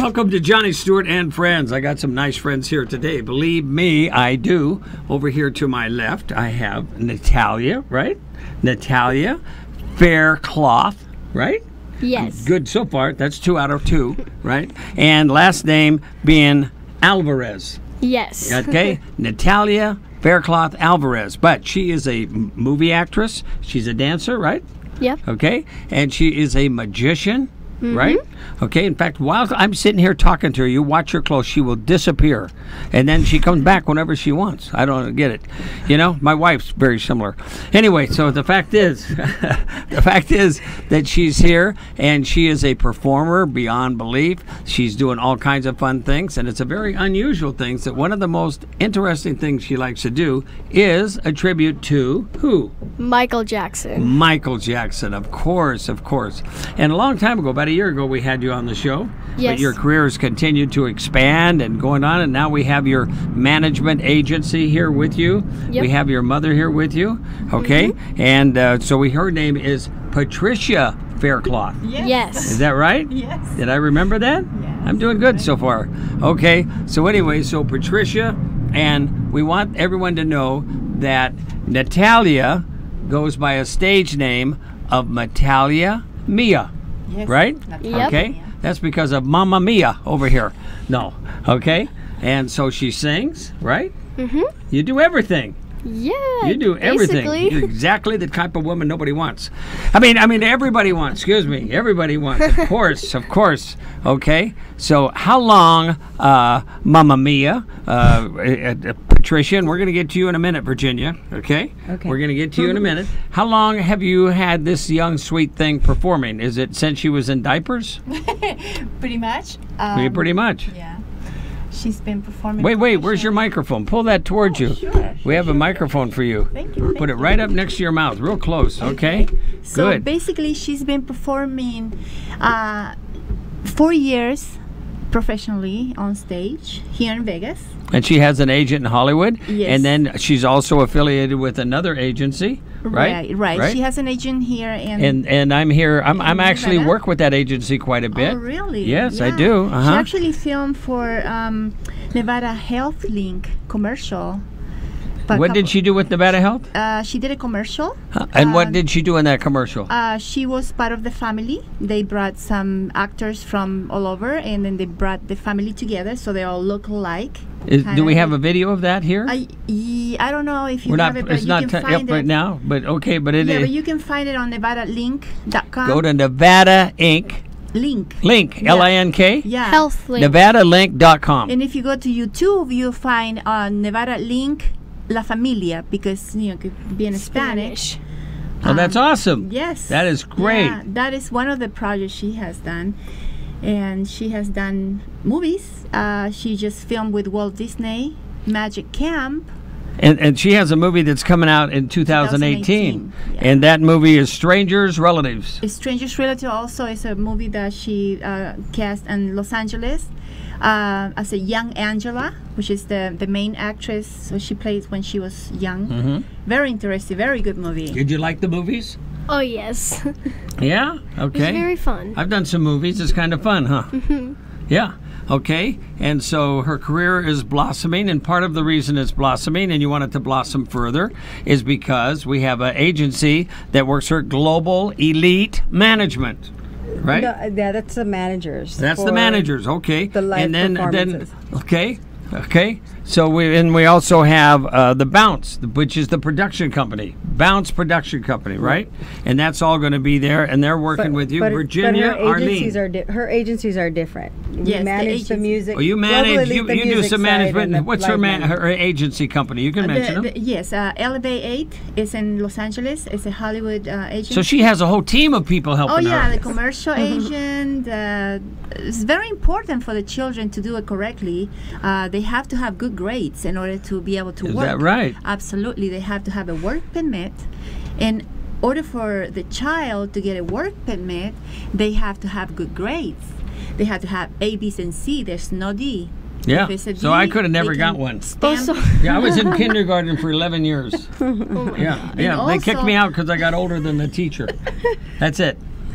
Welcome to Johnny Stewart and Friends. I got some nice friends here today. Believe me, I do. Over here to my left, I have Natalia, right? Natalia Faircloth, right? Yes. Good so far. That's 2 out of 2, right? And last name being Alvarez. Yes. Okay? Natalia Faircloth Alvarez. But she is a movie actress. She's a dancer, right? Yep. Okay? And she is a magician. Right? Okay. In fact, while I'm sitting here talking to her, you watch her close, she will disappear. And then she comes back whenever she wants. I don't get it. You know, my wife's very similar. Anyway, so the fact is, that she's here and she is a performer beyond belief. She's doing all kinds of fun things, and it's a very unusual thing that one of the most interesting things she likes to do is a tribute to who? Michael Jackson. Michael Jackson, of course, of course. And a long time ago, about a year ago, we had you on the show. Yes. But your career has continued to expand and going on, and now we have your management agency here with you. Yep. We have your mother here with you, okay? And so her name is Patricia Faircloth. Yes. Is that right? Yes. Did I remember that? Yes. I'm doing good so far. Okay, so anyway, so Patricia, and we want everyone to know that Natalia goes by a stage name of Natalia Mia. Yes. Right? Yep. Okay. That's because of Mamma Mia over here. No. Okay. And so she sings, right? You do everything. Yeah. You do everything. basically. You're exactly the type of woman nobody wants. I mean, everybody wants. Excuse me. Everybody wants. Of course. Of course. Okay. So how long, Mamma Mia, Patricia, and we're going to get to you in a minute, Virginia. Okay. Okay. We're going to get to you in a minute. How long have you had this young, sweet thing performing? Is it since she was in diapers? Pretty much. Pretty much. Yeah. She's been performing. Wait, where's your microphone? Pull that towards you. Sure. We have a microphone for you. Thank you. Put it right up next to your mouth, real close, okay? So Good. basically, she's been performing 4 years professionally on stage here in Vegas. And she has an agent in Hollywood. Yes. And then she's also affiliated with another agency, right? Right. She has an agent here in. And I'm here. I'm actually Nevada? work with that agency quite a bit. Oh, really? Yes, I Yeah. do. She actually filmed for Nevada Health Link commercial. What did she do with Nevada Health? She did a commercial. And what did she do in that commercial? She was part of the family. They brought some actors from all over, and then they brought the family together, so they all look alike. Do we have a video of that here? I don't know if you We're have not. it, but It's you not can t- find up it. right now. But okay. But it Yeah, is. but you can find it on NevadaLink.com. Go to Nevada Inc. Link. Link. Yeah. L-I-N-K. Yeah. Health link. NevadaLink.com. And if you go to YouTube, you'll find on Nevada Link La Familia, because it could be in Spanish. Oh, that's awesome. Yes. That is great. Yeah, that is one of the projects she has done. And she has done movies. She just filmed with Walt Disney, Magic Camp. And she has a movie that's coming out in 2018. Yeah. And that movie is Strangers, Relatives. Stranger's Relative also is a movie that she cast in Los Angeles as a young Angela, which is the main actress. So she played when she was young. Very interesting, very good movie. Did you like the movies? Oh, yes. It Yeah? was Okay. very fun. I've done some movies. It's kind of fun, huh? Yeah. Okay. And so her career is blossoming, and part of the reason it's blossoming, and you want it to blossom further, is because we have an agency that works for Global Elite Management. Right? No, yeah, that's the managers. That's the for managers, okay. the live and then performances. okay. So we also have the Bounce, which is the production company, Bounce Production Company, right? And that's all going to be there, and they're working with you, Virginia, but her agencies Arlene. are different. Yes, You the manage the agency. music. Oh, you Global manage. Elite, You the do music some side management. and the What's her live management. her agency company? You can mention them. Yes, Elevate 8 is in Los Angeles. It's a Hollywood agency. So she has a whole team of people helping Oh yeah, her. the commercial agent. It's very important for the children to do it correctly. They have to have good grades in order to be able to Is work. that right? Absolutely, they have to have a work permit. In order for the child to get a work permit, they have to have good grades. They have to have A, B, and C. There's no D. Yeah. If it's a So D, I could have they never can got one. stamp- Yeah, I was in kindergarten for 11 years. Oh my Yeah, God. yeah. They kicked also- me out because I got older than the teacher. That's it.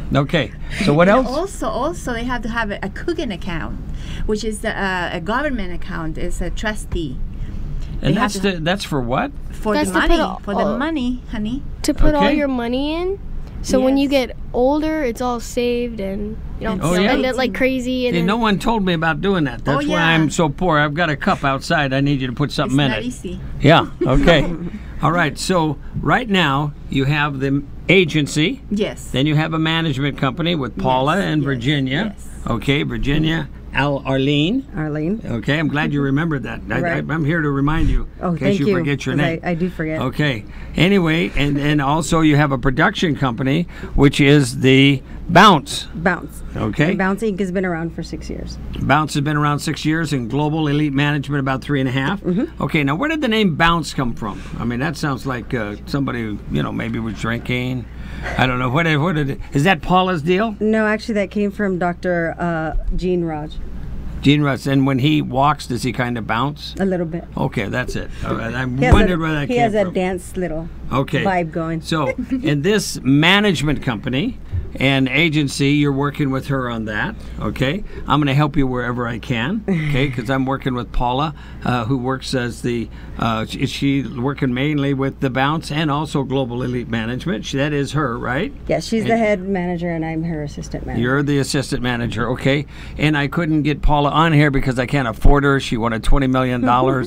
Okay. So what And else? also they have to have a Coogan account, which is a government account. It's a trustee And they have that's for what? for That's the to put money. all- For the money, honey. To put all Okay. your money in. So when you Yes. get older, it's all saved and you don't Oh, spend yeah? it like crazy. And Hey, then, no one told me about doing that. That's why yeah. I'm so poor. I've got a cup outside. I need you to put It's something in not it. easy. Yeah. Okay. All right. So right now you have the agency. Yes. Then you have a management company with Paula Yes, and yes, Virginia. yes. Okay, Virginia, Arlene. Arlene. Okay, I'm glad you remembered that. Right. I'm here to remind you Oh, in case thank you you. forget your 'cause name. I do forget. Okay. Anyway, and also you have a production company, which is the Bounce. Bounce. Okay. And Bounce Inc. has been around for 6 years. Bounce has been around 6 years, and Global Elite Management about 3.5. Okay. Now, where did the name Bounce come from? I mean, that sounds like somebody who, maybe was drinking. I don't know. What did it, is that Paula's deal? No, actually, that came from Dr. Gene Raj. Gene Russ. And when he walks, does he kind of bounce? A little bit. Okay, that's it. I He has wondered where that he came has from. a dance little Okay. vibe going. So, in this management company and agency, you're working with her on that, okay? I'm going to help you wherever I can, okay? Because I'm working with Paula, who works as she's working mainly with the Bounce and also Global Elite Management. That is her, right? Yeah, she's the And- head manager and I'm her assistant manager. You're the assistant manager, okay? And I couldn't get Paula on here because I can't afford her. She wanted $20 million.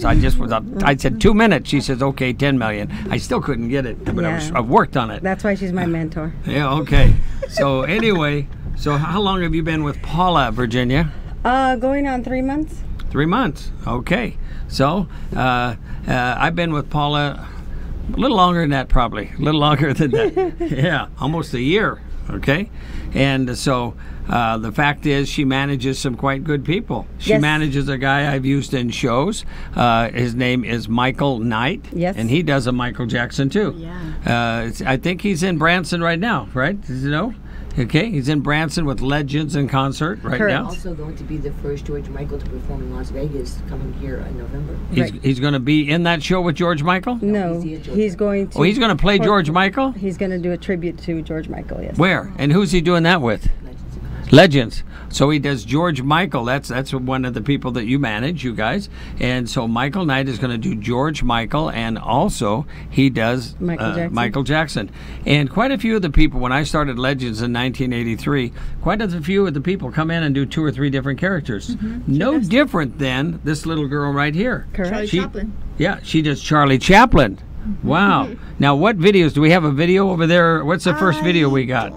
I said 2 minutes. She says, okay, 10 million. I still couldn't get it, but Yeah. I've worked on it. That's why she's my mentor. Yeah, okay. So anyway, so how long have you been with Paula, Virginia? Going on 3 months. 3 months. Okay. So I've been with Paula a little longer than that, probably. A little longer than that. Yeah, almost a year. Okay. And so the fact is, she manages some quite good people. She Yes. manages a guy I've used in shows. His name is Michael Knight. Yes. And he does a Michael Jackson too. Yeah. I think he's in Branson right now, right? Does you know? Okay, he's in Branson with Legends in concert right Correct. now. Also going to be the first George Michael to perform in Las Vegas coming here in November. He's going to be in that show with George Michael? No, he's the he's going to. Oh, he's going to play George Michael? He's going to do a tribute to George Michael. Yes. Where? And who's he doing that with? Legends in concert. Legends. So he does George Michael. That's one of the people that you manage, you guys. And so Michael Knight is going to do George Michael, and also he does Michael Jackson. And quite a few of the people, when I started Legends in 1983, quite a few of the people come in and do 2 or 3 different characters. No different than this little girl right here. Correct. Charlie She- Chaplin. Yeah, she does Charlie Chaplin. Wow. Now, what videos do we have? A video over there? What's the first video we got?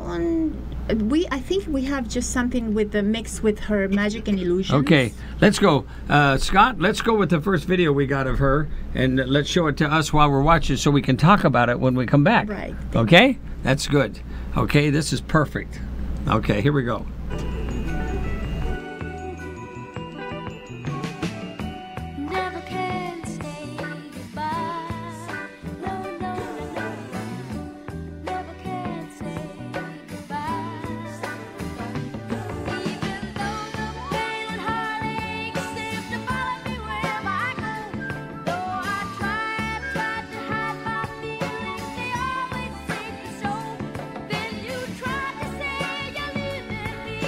I think we have just something with the mix with her magic and illusions. Okay, let's go. Scott, let's go with the first video we got of her, and let's show it to us while we're watching so we can talk about it when we come back. Right. Okay? That's good. Okay, this is perfect. Okay, here we go. Never can say goodbye. No, no, no, no. Never can say goodbye. Even though the pain and heartache seem to follow me wherever I go. Though I tried to hide my feelings, they always seem to show. Then you tried to say you're leaving me.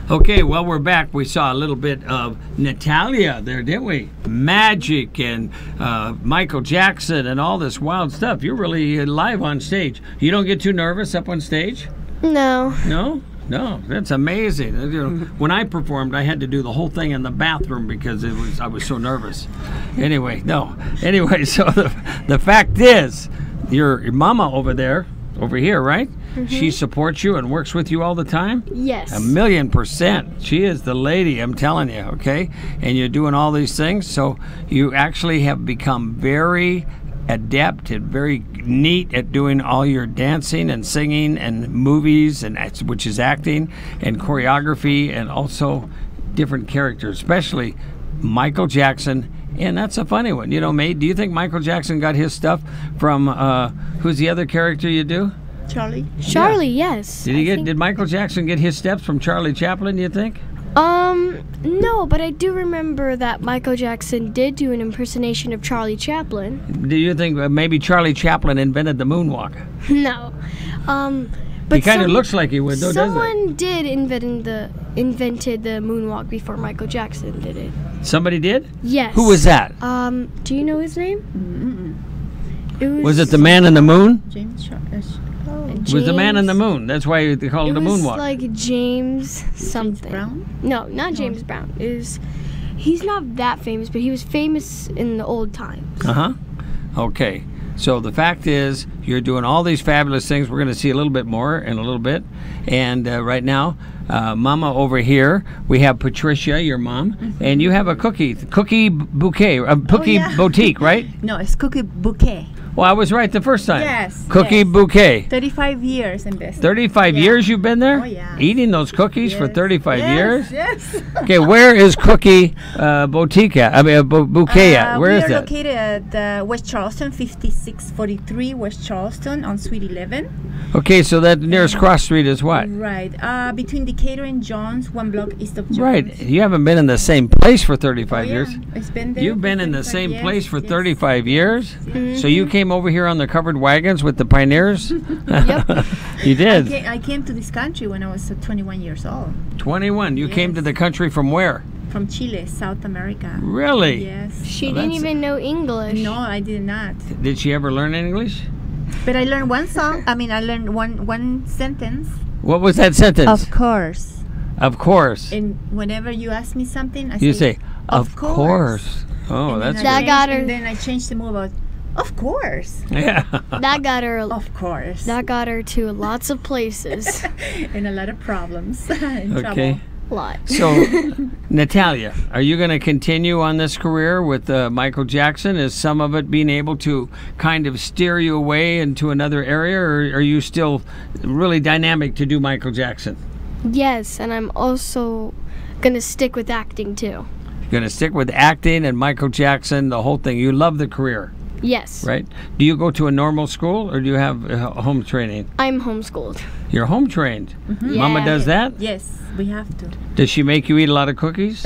Okay, well, we're back. We saw a little bit of Natalia there, didn't we? Magic and Michael Jackson and all this wild stuff. You're really live on stage. You don't get too nervous up on stage? No. No? No, that's amazing. You know, when I performed, I had to do the whole thing in the bathroom because I was so nervous. Anyway, so the fact is, your mama over here, right? She supports you and works with you all the time? Yes. 1,000,000%. She is the lady, I'm telling you, okay? And you're doing all these things, so you actually have become very adept and very neat at doing all your dancing and singing and movies, and which is acting and choreography and also different characters, especially Michael Jackson. And that's a funny one. You know, May, do you think Michael Jackson got his stuff from who's the other character you do? Charlie. Charlie, yes. Did Michael Jackson get his steps from Charlie Chaplin, do you think? No, but I do remember that Michael Jackson did do an impersonation of Charlie Chaplin. Do you think maybe Charlie Chaplin invented the moonwalk? No. But He kind of looks like he would, though, doesn't someone did invented the moonwalk before Michael Jackson did it. he? Somebody did? Yes. Who was that? Do you know his name? Was it the Man in the Moon? James It was the Man in the Moon. That's why they called it the It was moonwalk. like James something. Brown? No, not James Brown. He's not that famous, but he was famous in the old times. Uh-huh. Okay. So the fact is, you're doing all these fabulous things. We're going to see a little bit more in a little bit. And right now, Mama over here, we have Patricia, your mom, and you have a cookie bouquet, boutique, right? No, it's Cookie Bouquet. Well, I was right the first time. Yes, Cookie yes. bouquet. 35 years in business. 35 Yeah. years you've been there? Oh, yeah. Eating those cookies for Yes. 35 years? Yes. Okay, where is Cookie Boutique at? I mean, Bouquet at? Where is we are that? located at West Charleston, 5643 West Charleston on Suite 11. Okay, so that nearest cross street is what? Right. Between Decatur and Jones, one block east of Jones. Right. You haven't been in the same place for 35 Oh, yeah. years. It's been there You've for been in the 35 same years. place for Yes. 35 years? So you came over here on the covered wagons with the pioneers? Yep. You did. I came to this country when I was 21 years old. 21. You came to Yes. the country from where? From Chile, South America. Really? Yes. She Well, didn't that's- even know English. No, I did not. Did she ever learn English? But I learned one song. I mean, I learned one sentence. What was that sentence? Of course. Of course. And whenever you ask me something, I You say, of of course. Oh, And then that's I That good. got her- And then I changed the move about, of course. Yeah. That got her. Of course. That got her to lots of places. And a lot of problems. and Okay. trouble. Lot. So, Natalia, are you going to continue on this career with Michael Jackson? Is some of it being able to kind of steer you away into another area, or are you still really dynamic to do Michael Jackson? Yes, and I'm also gonna stick with acting too. You're going to stick with acting and Michael Jackson, the whole thing. You love the career, Yes. right? Do you go to a normal school, or do you have home training? I'm homeschooled. You're home trained. Mama Yeah. does that? Yes, we have to. Does she make you eat a lot of cookies?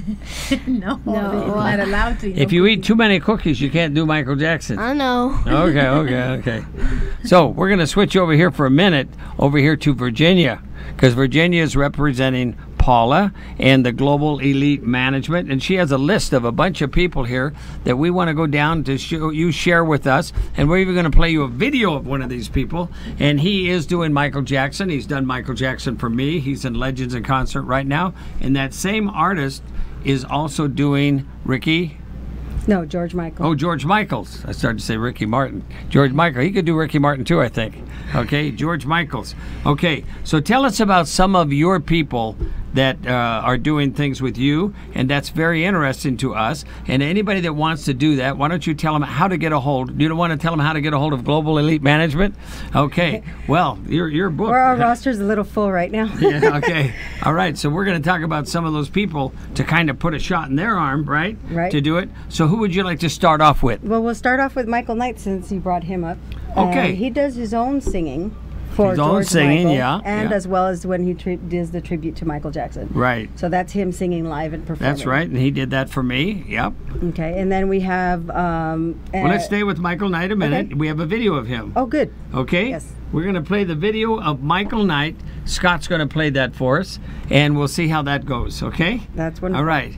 No, No. we're not allowed to. If you eat too many cookies, you can't do Michael Jackson. I know. Okay. So we're going to switch over here for a minute, over here to Virginia, because Virginia is representing Paula and the Global Elite Management, and she has a list of a bunch of people here that we want to go down to share with us, and we're even going to play you a video of one of these people, and he is doing Michael Jackson. He's done Michael Jackson for me. He's in Legends in Concert right now, and that same artist is also doing Ricky. No, George Michael. Oh, George Michaels. I started to say Ricky Martin. George Michael. He could do Ricky Martin too, I think. Okay, George Michaels. Okay, so tell us about some of your people that are doing things with you, and that's very interesting to us. And anybody that wants to do that, why don't you tell them how to get a hold? You don't want to tell them how to get a hold of Global Elite Management? Okay, well, your book. Our roster's a little full right now. Yeah, okay. All right. So we're going to talk about some of those people to kind of put a shot in their arm, right? Right. To do it. So who would you like to start off with? Well, we'll start off with Michael Knight since you brought him up. Okay. He does his own singing. for his own George singing, Michael, yeah, and yeah. as well as when he does the tribute to Michael Jackson. Right. So that's him singing live and performing. That's right, and he did that for me. Yep. Okay, and then we have. Well, let's stay with Michael Knight a minute. Okay. We have a video of him. Oh, good. Okay? Yes. We're going to play the video of Michael Knight. Scott's going to play that for us, and we'll see how that goes, okay? That's wonderful. All right.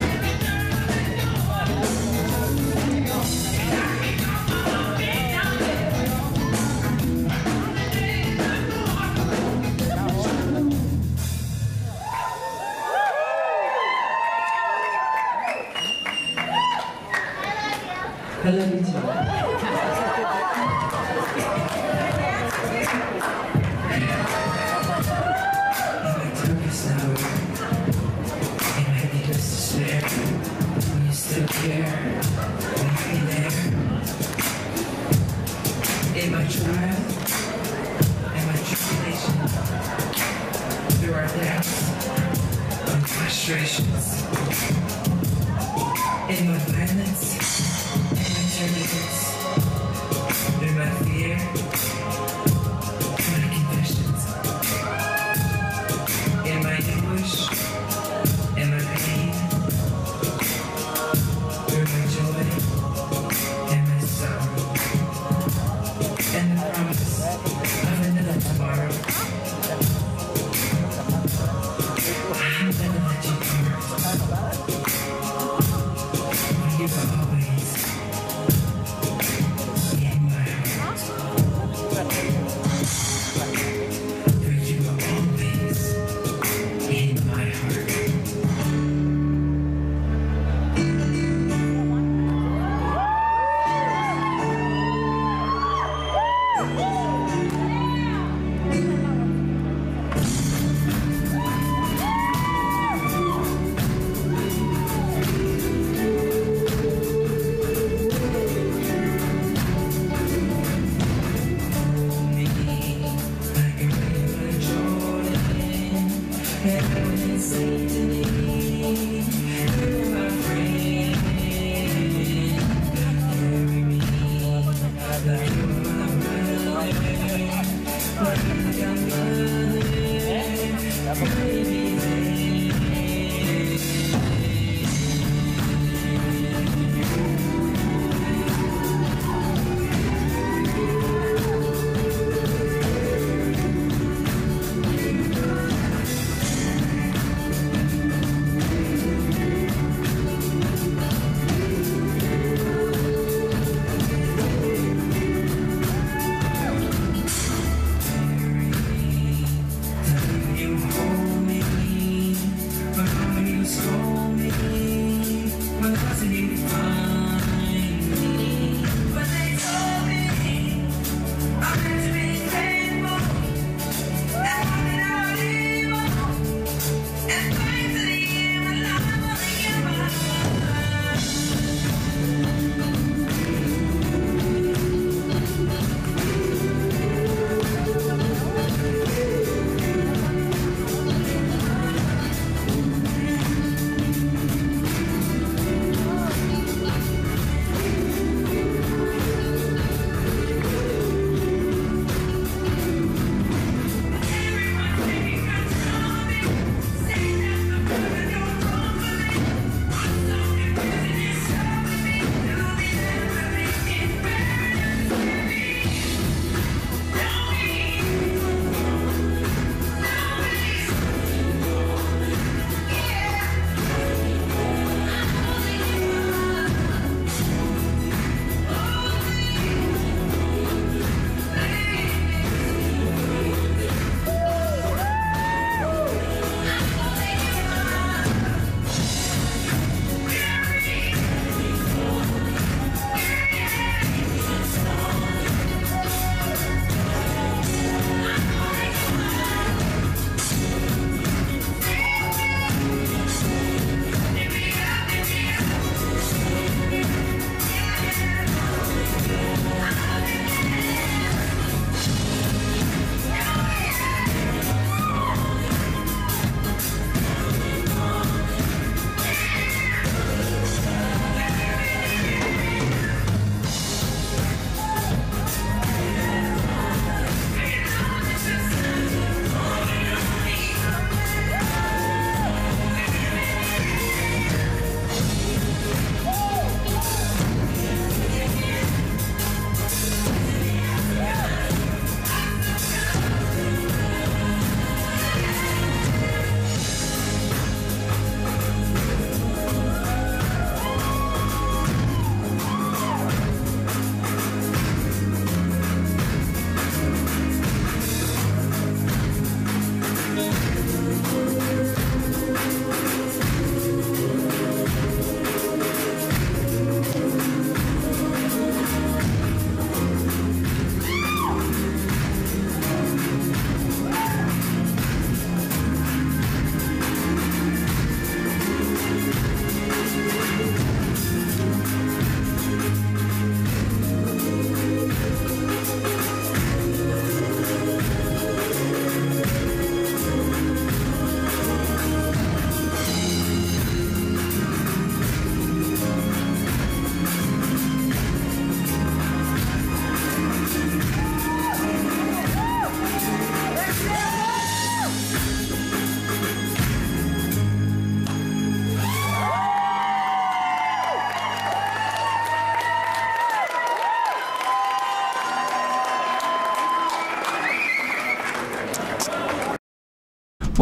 I love you too. Darkest hour, in my deepest despair, when you still care, will you be there? In my trial, and my tribulation, through our doubts and frustrations, in my violence, and my turbulence, through my fear, my confessions. In my anguish, in my pain, through my joy and my sorrow, and the promise of another tomorrow. I'll never let you part, for you are always in my heart. For you are always in my heart.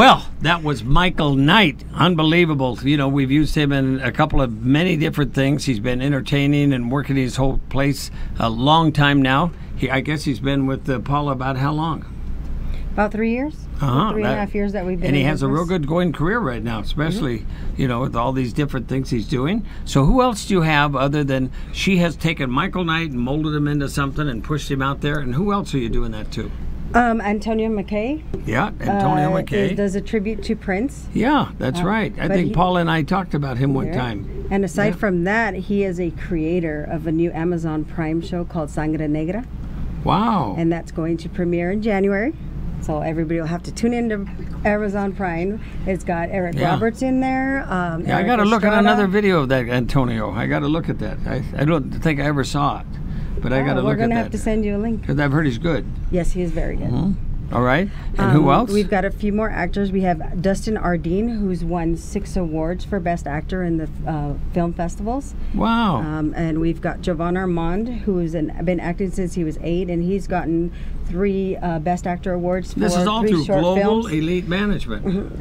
Well, that was Michael Knight. Unbelievable. You know, we've used him in a couple of many different things. He's been entertaining and working his whole place a long time now. I guess he's been with Paula about how long? About 3 years. Uh-huh, 3.5 years that we've been And he in has a real business. good going career right now, especially, you know, with all these different things he's doing. So who else do you have other than she has taken Michael Knight and molded him into something and pushed him out there? And who else are you doing that to? Antonio McKay. Yeah, Antonio McKay. He does a tribute to Prince. Yeah, that's right. I but think he- Paula and I talked about him one Yeah. time. And aside Yeah. from that, he is a creator of a new Amazon Prime show called Sangre Negra, Wow. and that's going to premiere in January. So everybody will have to tune into Amazon Prime. It's got Eric Yeah. Roberts in there. Yeah, I Eric got to look at Estrada. another video of that, Antonio. I got to look at that. I don't think I ever saw it, but I got to We're look at gonna that. have to send you a link. Because I've heard he's good. Yes, he is very good. All right. And who else? We've got a few more actors. We have Dustin Ardeen, who's won 6 awards for Best Actor in the film festivals. Wow. And we've got Jovan Armand, who's been acting since he was 8, and he's gotten 3 Best Actor awards for This is all 3 through short Global films. Elite Management.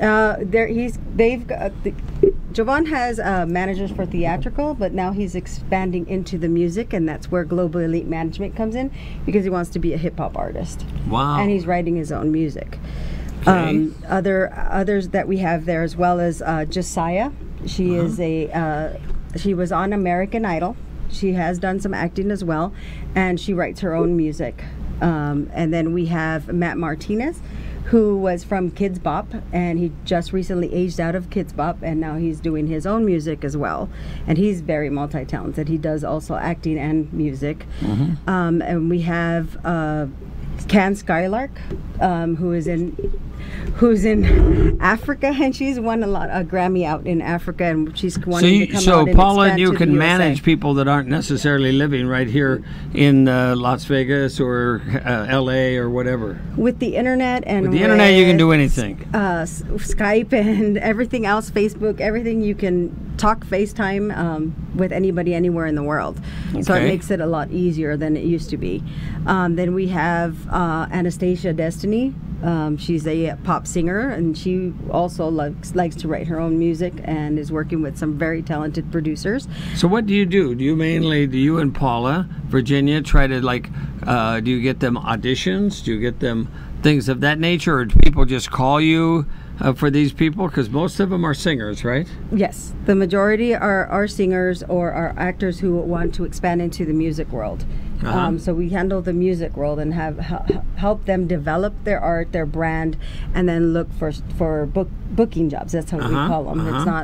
Jovan has managers for theatrical, but now he's expanding into the music, and that's where Global Elite Management comes in, because he wants to be a hip hop artist. Wow. And he's writing his own music. Okay. Others that we have there as well as Josiah. She is she was on American Idol. She has done some acting as well, and she writes her own music. And then we have Matt Martinez, who was from Kids Bop, and he just recently aged out of Kids Bop, and now he's doing his own music as well. And he's very multi-talented. He does also acting and music. And we have Can Skylark, who's in Africa, and she's won a Grammy out in Africa, and she's wanting to come out So and Paula and expand you to can the USA. manage people that aren't necessarily living right here in Las Vegas or L.A. or whatever. With the internet and With the internet, you can do anything. Skype and everything else, Facebook, everything, you can talk FaceTime with anybody anywhere in the world. So it Okay. makes it a lot easier than it used to be. Then we have Anastasia Destiny. She's a pop singer, and she also likes to write her own music and is working with some very talented producers. So what do? Do you and Paula, Virginia, try to do you get them auditions? Do you get them things of that nature, or do people just call you for these people? Because most of them are singers, right? Yes, the majority are singers or are actors who want to expand into the music world. So we handle the music world and help them develop their art, their brand, and then look for booking jobs. That's what we call them. It's not.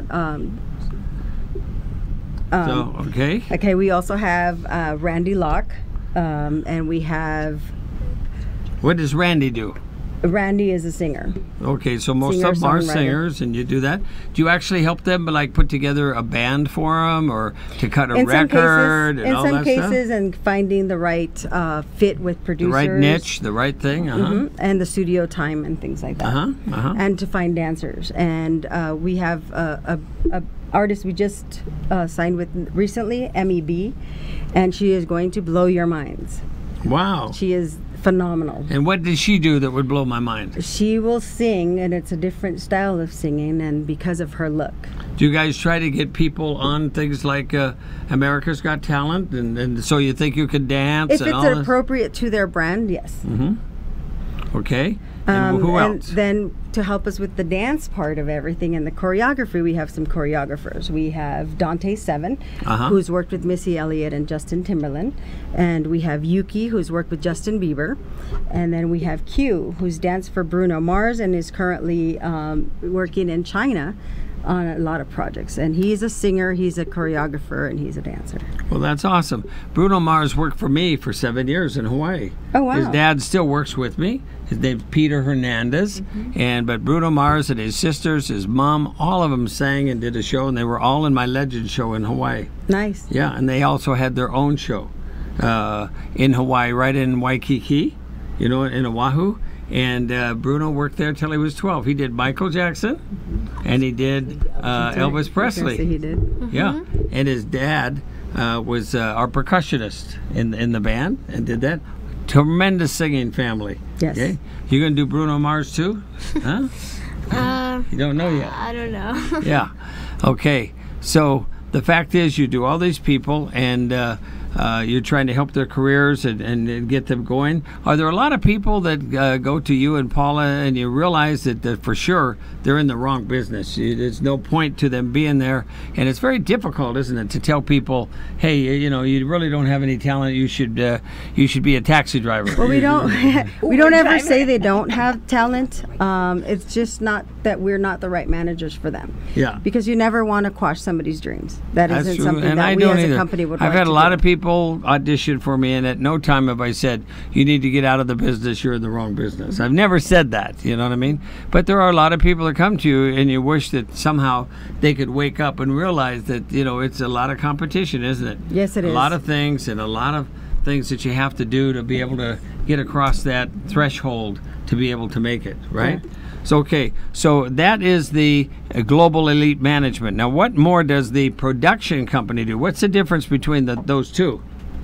Okay. Okay, we also have Randy Locke, and we have What does Randy do? Randy is a singer. Okay, so most Singer, of them are songwriter. singers, and you do that. Do you actually help them, put together a band for them, or to cut a record and all that stuff? and finding the right fit with The producers, right niche, the right thing. and the studio time and things like that. And to find dancers. And we have a artist we just signed with recently, MEB, and she is going to blow your minds. Wow. She is phenomenal. And what did she do that would blow my mind? She will sing, and it's a different style of singing, and because of her look. Do you guys try to get people on things like America's Got Talent, and so you think you could dance If and it's all this? appropriate to their brand, yes. Okay. And who and else? then to help us with the dance part of everything and the choreography, we have some choreographers. We have Dante Seven, who's worked with Missy Elliott and Justin Timberland, and we have Yuki, who's worked with Justin Bieber, and then we have Q, who's danced for Bruno Mars and is currently working in China on a lot of projects. And he's a singer, he's a choreographer, and he's a dancer. Well, that's awesome. Bruno Mars worked for me for 7 years in Hawaii. Oh, wow. His dad still works with me. His name's Peter Hernandez. But Bruno Mars and his sisters, his mom, all of them sang and did a show, and they were all in my Legend show in Hawaii. Nice. Yeah, and they also had their own show in Hawaii, right in Waikiki, in Oahu. And Bruno worked there till he was 12. He did Michael Jackson, and he did Elvis Presley. He did. Yeah, and his dad was our percussionist in the band and did that. Tremendous singing family. Yes. Okay? You gonna do Bruno Mars too? Huh? You don't know yet. I don't know. Yeah. Okay. So the fact is, you do all these people, and you're trying to help their careers and get them going. Are there a lot of people that go to you and Paula, and you realize that for sure they're in the wrong business? There's no point to them being there, and it's very difficult, isn't it, to tell people, hey, you really don't have any talent. You should be a taxi driver. Well, we don't ever say they don't have talent. It's just not that we're not the right managers for them. Yeah. Because you never want to quash somebody's dreams. That That's isn't true. something And that I we don't as either. a company would I've want had to a lot do. of people audition for me, and at no time have I said, you need to get out of the business, you're in the wrong business. I've never said that, you know what I mean? But there are a lot of people that come to you, and you wish that somehow they could wake up and realize that, it's a lot of competition, isn't it? Yes, it a is. lot of things, and a lot of things that you have to do to be able to get across that threshold to be able to make it, right? Yeah. So that is the Global Elite Management. Now, what more does the production company do? What's the difference between those two?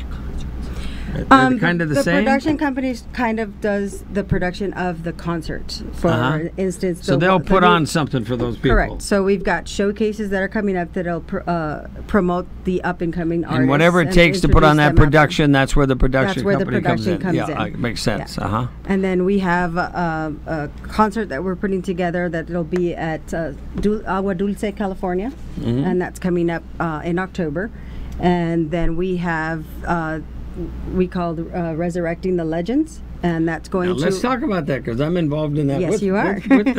They're kind of the same? Production company kind of does the production of the concert. For instance, So they'll put on something for those people. Correct. So we've got showcases that are coming up that'll promote the up and coming artists. And whatever it takes to put on that introduce them out production, that's where the production where the company comes in. production Yeah, comes in. it makes sense. Yeah. Uh-huh. And then we have a concert that we're putting together that will be at Agua Dulce, California, Mm-hmm. and that's coming up in October. And then we have we call Resurrecting the Legends, and that's going Now, to. let's talk about that, because I'm involved in that. Yes, you are.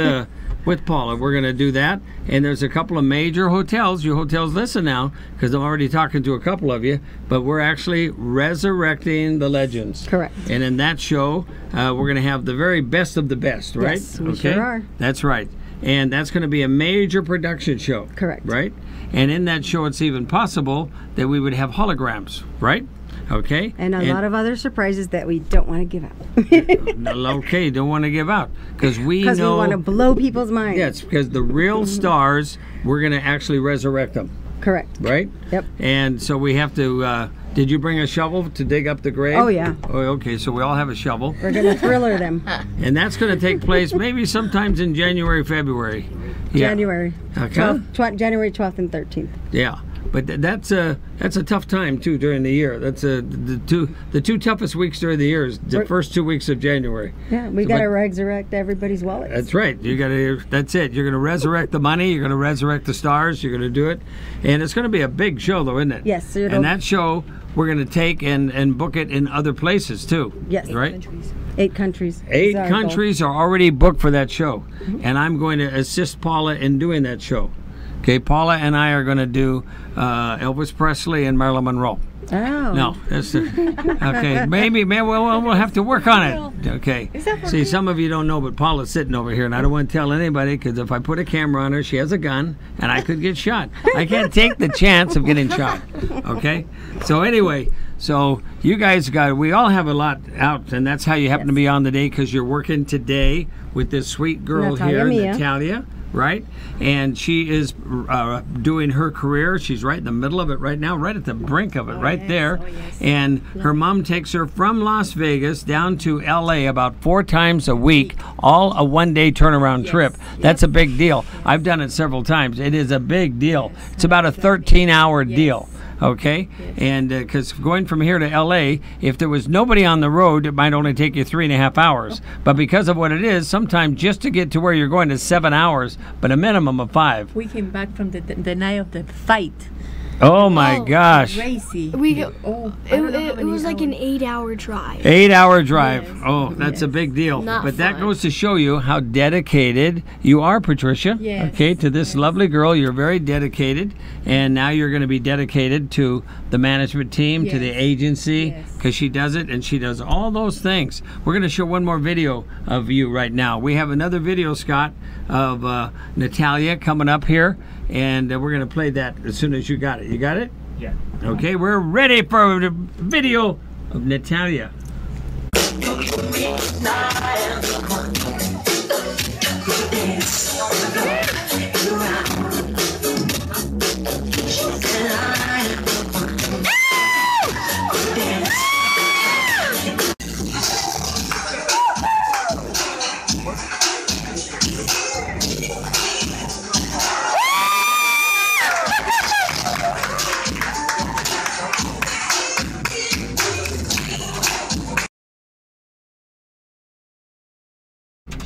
With Paula, we're going to do that, and there's a couple of major hotels. You hotels, listen now, because I'm already talking to a couple of you. But we're actually resurrecting the legends. Correct. And in that show, we're going to have the very best of the best, right? Yes, we sure are. That's right, and that's going to be a major production show. Correct. Right. And in that show, it's even possible that we would have holograms, right? Okay. And a lot of other surprises that we don't want to give out. Okay, don't want to give out because we know. Because we want to blow people's minds. Yes, because the real stars, we're going to actually resurrect them, Correct. right? Yep. And so we have to. Did you bring a shovel to dig up the grave? Oh, yeah. Oh, okay. So we all have a shovel, We're going to thriller them. and that's going to take place maybe sometimes in January, February. Yeah. January. Okay. January 12th and 13th. Yeah. But that's a tough time too during the year. That's the two toughest weeks during the year is the first 2 weeks of January. Yeah, we So, got to but- resurrect everybody's wallets. That's right. You got to. That's it. You're going to resurrect the money. You're going to resurrect the stars. You're going to do it, and it's going to be a big show, though, isn't it? Yes, it'll- And that show we're going to take and book it in other places too. Yes. Right. 8 countries. is 8 our goal. countries are already booked for that show, and I'm going to assist Paula in doing that show. Okay, Paula and I are going to do Elvis Presley and Marilyn Monroe. Oh. No, that's okay. Maybe we'll have to work on it. Okay. See, some of you don't know, but Paula's sitting over here, and I don't want to tell anybody because if I put a camera on her, she has a gun, and I could get shot. I can't take the chance of getting shot. Okay. So anyway, so you guys we all have a lot out, and that's how you happen to be on the day because you're working today with this sweet girl Natalia here, Mia. Natalia. Right? And she is doing her career. She's right in the middle of it right now, right at the brink of it, there. And her mom takes her from Las Vegas down to L.A. about 4 times a week, all a one-day turnaround trip. That's a big deal. I've done it several times. It is a big deal. It's about a 13-hour deal. Okay, and because going from here to L.A., if there was nobody on the road, it might only take you 3.5 hours. But because of what it is, sometimes just to get to where you're going is 7 hours, but a minimum of 5. We came back from the night of the fight. Oh my gosh! Crazy. It was like an 8-hour drive. 8-hour drive. Oh, that's a big deal. Not But that fun. goes to show you how dedicated you are, Patricia. Yes. Okay, to this lovely girl, you're very dedicated, and now you're going to be dedicated to the management team, to the Yes. agency, Yes. because she does it, and she does all those things. We're going to show one more video of you right now. We have another video, Scott, of Natalia coming up here, and we're going to play that as soon as you got it. You got it? Yeah. Okay, we're ready for the video of Natalia.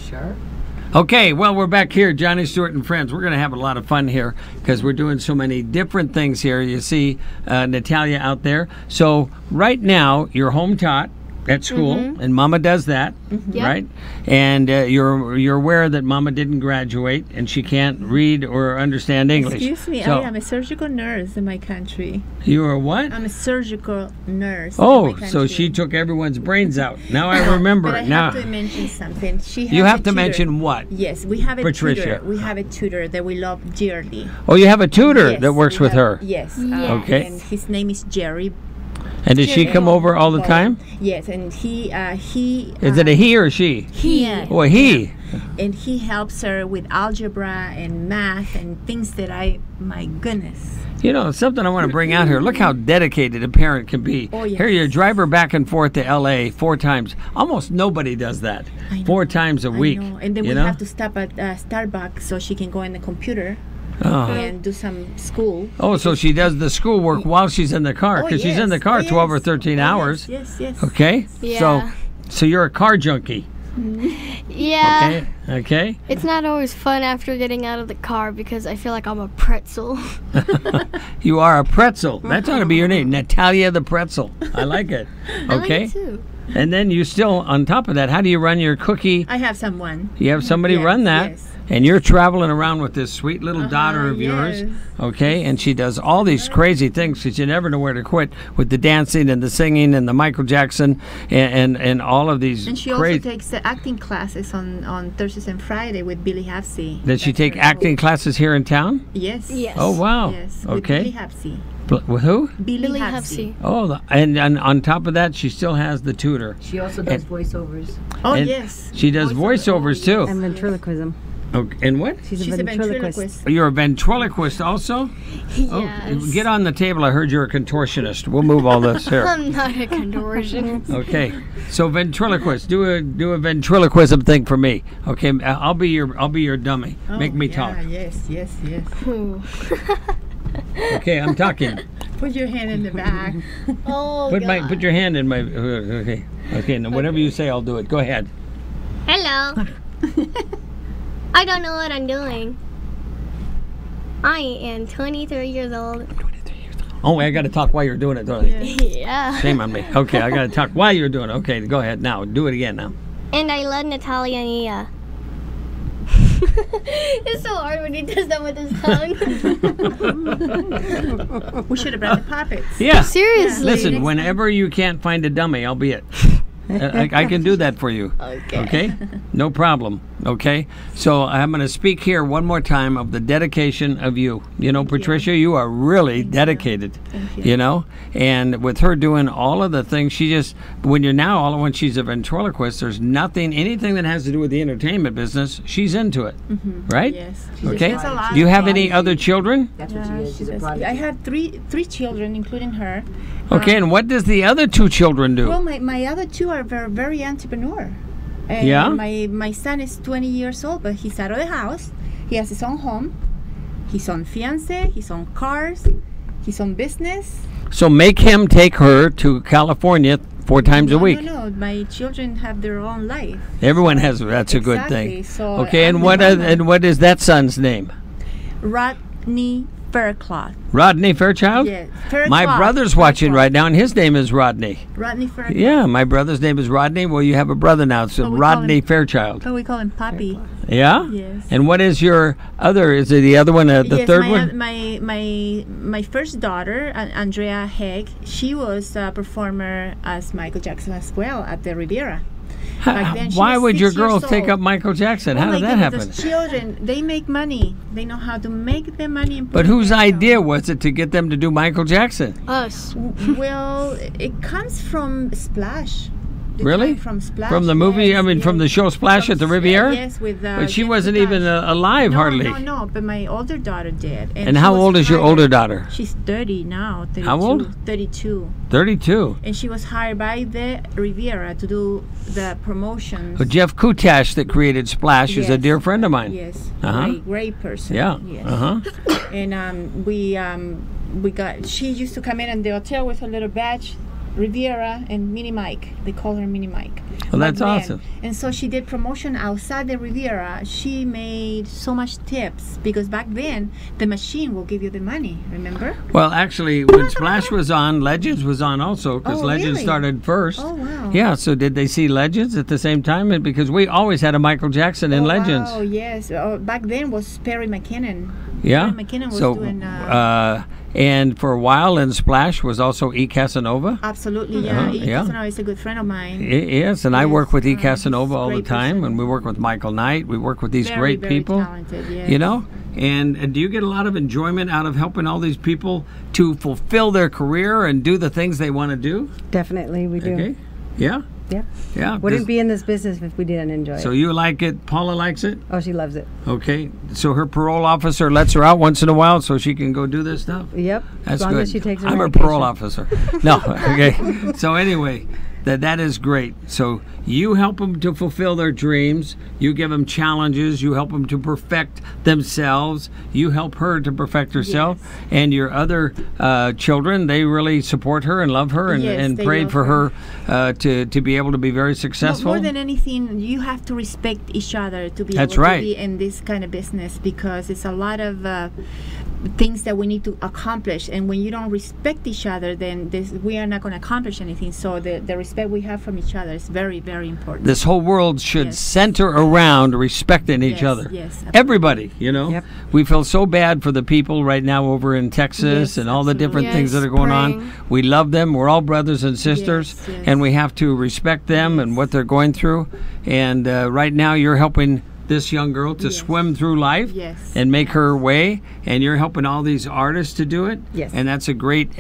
Sure. Okay, well, we're back here, Johnny Stewart and Friends. We're going to have a lot of fun here because we're doing so many different things here. You see Natalia out there. So right now, you're home taught at school, and Mama does that, Yep. right? And you're aware that Mama didn't graduate and she can't read or understand English. Excuse me, So, I am a surgical nurse in my country. you are what? I'm a surgical nurse. in Oh, my so country. she took everyone's brains out. Now I remember But I it. Now have to mention something. She has you a have to tutor. mention what? Yes, we have a Patricia. tutor. We have a tutor that we love dearly. Oh, you have a tutor Yes, that works we with have- her. Yes. Yeah. Okay. And his name is Jerry. And does she come over all the time? Yes, and he Is it a he or she? he Oh, a he. and he helps her with algebra and math and things that my goodness. You know, something I want to bring out here. Look how dedicated a parent can be. Oh, yes. Here you drive her back and forth to L.A. 4 times. Almost nobody does that. I know. 4 times a week. I know. And then you we know? have to stop at Starbucks so she can go in the computer Oh. and do some school. Oh, so she does the schoolwork while she's in the car because she's in the yes. car Oh, 12 or yes. 13 Oh, hours. Yes, yes. Okay? Yeah. So you're a car junkie. Yeah. Okay? Okay? It's not always fun after getting out of the car because I feel like I'm a pretzel. You are a pretzel. That ought to be your name. Natalia the Pretzel. I like it. I like Okay? it too. And then you still, on top of that, how do you run your cookie? I have someone. You have somebody Yes, run that, yes. and you're traveling around with this sweet little daughter of yours, yes. okay? And she does all these crazy things because you never know where to quit with the dancing and the singing and the Michael Jackson and all of these And she also crazy. takes the acting classes on Thursdays and Friday with Billy Hapsey. Does she That's take her- acting classes here in town? Yes. Yes. Oh wow! Yes. With Okay. Billy Hapsey. With who? Billy Billy Hapsey. Hapsey. Oh, and on top of that, she still has the tutor. She also does voiceovers. Oh, And yes. She does voiceovers too. And ventriloquism. Okay. And what? She's, She's a ventriloquist. You're a ventriloquist also? Oh, Yes. get on the table. I heard you're a contortionist. We'll move all this here. I'm not a contortionist. Okay, so ventriloquist, do a ventriloquism thing for me. Okay, I'll be your dummy. Make me yeah, talk. Yes, yes, yes. Ooh. Okay, I'm talking. Put your hand in the back. Oh, Put your hand in my. Okay. Now whatever you say, I'll do it. Go ahead. Hello. I don't know what I'm doing. I am 23 years old. Oh, I got to talk while you're doing it, don't I? Yeah. Shame on me. Okay, I got to talk while you're doing it. Okay, go ahead now. Do it again now. And I love Natalia and Nia. It's so hard when he does that with his tongue. We should have brought the puppets. Yeah. Seriously. Listen, whenever you can't find a dummy, I'll be it. I can do that for you. Okay. Okay? No problem. Okay? So I'm going to speak here one more time of the dedication of you. You know, Patricia, you are really dedicated. Thank you. You know? And with her doing all of the things, she just, when she's a ventriloquist, there's anything that has to do with the entertainment business, she's into it. Right? Yes. Okay? does a lot Do you of have any things. other children? That's what she is. She's a Yes, prodigy. I have three children, including her. Okay, and what does the other 2 children do? Well, my other 2 are very entrepreneur. And Yeah? My son is 20 years old, but he's out of the house. He has his own home, his own fiance, his own cars, his own business. So make him take her to California 4 times a week. No, my children have their own life. Everyone has. That's a good Exactly, thing. so Okay, I'm and the what is that son's name? Rodney Faircloth. Rodney Fairchild. Yes. My Faircloth, brother's watching Faircloth. right now, and his name is Rodney. Rodney Faircloth. Yeah, my brother's name is Rodney. Well, you have a brother now, so Oh, we call Rodney him- Fairchild. Oh, we call him Papi. Yeah. Yes. And what is your other? Is it the other one? The Yes, third my, one? My first daughter, Andrea Haig, she was a performer as Michael Jackson as well at the Riviera. Back then, she Why was would 6 your years girls take old. up Michael Jackson? Oh How my did that goodness, happen? those children, they make money. They know how to make their money. And But put it whose down. idea was it to get them to do Michael Jackson? Us. Well, it comes from Splash. It Really? came From Splash. From the movie? yes, I mean, from yes. the show Splash at the Riviera? Yes, with. But she Jeff wasn't Splash. even alive, hardly. No. But my older daughter did. And she how was old is your hired- older daughter? She's 30 now. 32, How old? 32. 32. And she was hired by the Riviera to do the promotions. Well, Jeff Kutash that created Splash is a Yes. dear friend of mine. Yes, Uh-huh. great person. Yeah. Yes. Uh-huh. And we got. She used to come in the hotel with her little badge, Riviera and Mini Mike. They call her Mini Mike. Well, that's Back then. awesome. And so she did promotion outside the Riviera. She made so much tips because back then the machine will give you the money. Remember? Well, actually, when Splash was on, Legends was on also because Oh, Legends really? started first. Oh wow. Yeah, so did they see Legends at the same time? And because we always had a Michael Jackson in Legends. Oh yes. Back then was Perry McKinnon. Yeah. Perry McKinnon was So, doing. and for a while, in Splash was also E. Casanova. Absolutely, yeah. yeah. Casanova is a good friend of mine. Yes, and I work with E. Yes, Casanova all the great time, person. and we work with Michael Knight. We work with these Very, great very people. talented, yes. You know, and do you get a lot of enjoyment out of helping all these people to fulfill their career and do the things they want to do? Definitely, we do. Okay. Yeah. Yeah. Yeah. Wouldn't Does- be in this business if we didn't enjoy So it. you like it? Paula likes it. Oh, she loves it. Okay. So her parole officer lets her out once in a while so she can go do this stuff. Yep. That's as long good. as she takes her I'm her medication. parole officer. No, okay. So anyway, that is great. So you help them to fulfill their dreams. You give them challenges. You help them to perfect themselves. You help her to perfect herself. And your other children, they really support her and love her and, Yes, and they prayed love for her to be able to be very successful. More than anything, you have to respect each other to be That's able right. to be in this kind of business because it's a lot of things that we need to accomplish. And when you don't respect each other, then we are not going to accomplish anything. So the respect we have from each other is very, very important. This whole world should Yes. center around respecting each Yes, other. yes, absolutely. Everybody, you know. Yep. We feel so bad for the people right now over in Texas Yes, and all the different absolutely. things that Yes, are going on. praying. We love them. We're all brothers and sisters, Yes, yes. and we have to respect them and what they're going through. And right now, you're helping this young girl to Yes. swim through life Yes. and make her way, and you're helping all these artists to do it. Yes. And that's a great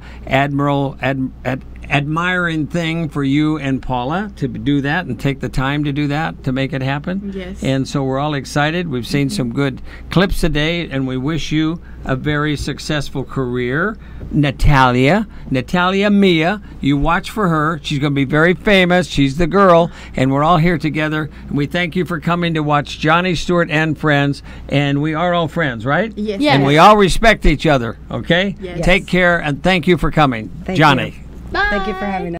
admiring thing for you and Paula to do that and take the time to do that to make it happen. Yes. And so we're all excited. We've seen some good clips today, and we wish you a very successful career. Natalia Mia, you watch for her. She's going to be very famous. She's the girl, and we're all here together. And we thank you for coming to watch Johnny Stewart and Friends. And we are all friends, right? Yes. Yes. And we all respect each other, okay? Yes. Take care, and thank you for coming. Thank Johnny. you. Thank you for having us.